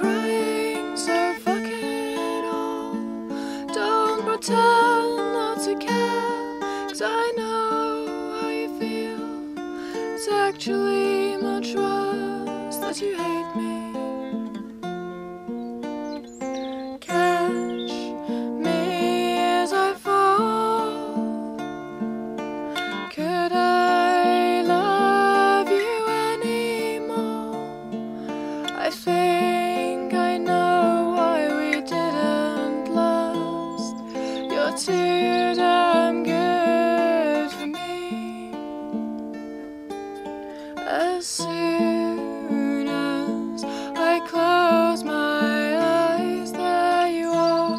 crying, so fuck it all. Don't pretend not to care, 'cause I know how you feel. It's actually much worse that you hate me. Catch me as I fall. Could I love you anymore? I think I know why we didn't last. You're too damn good for me. As soon as I close my eyes, there you are.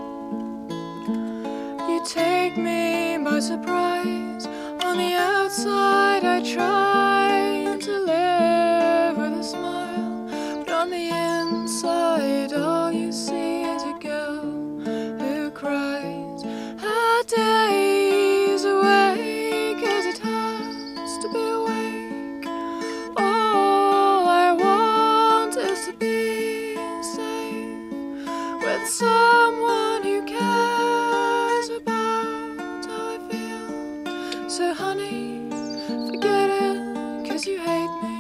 You take me by surprise. On the outside I try to live with a smile, but on the inside all you see is a girl who cries. Her day's awake, 'cause it has to be awake. All I want is to be safe with someone who cares about how I feel. So honey, forget it, 'cause you hate me.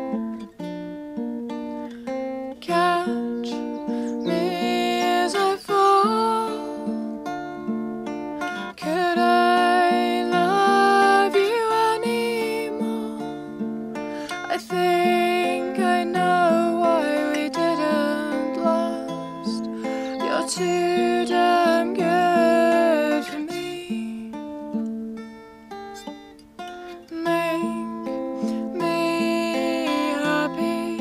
Catch me as I fall. Could I love you anymore? I think I know why we didn't last. You're too damn good for me. Make me happy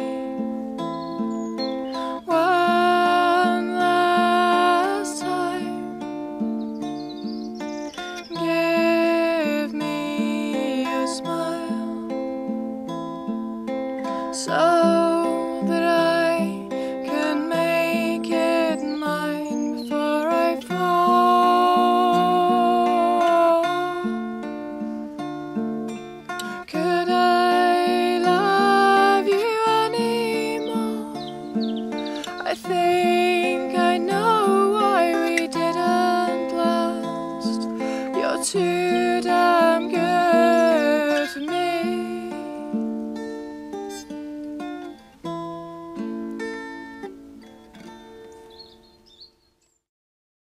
one last time. Give me a smile so that I can make it mine before I fall. Could I love you anymore? I think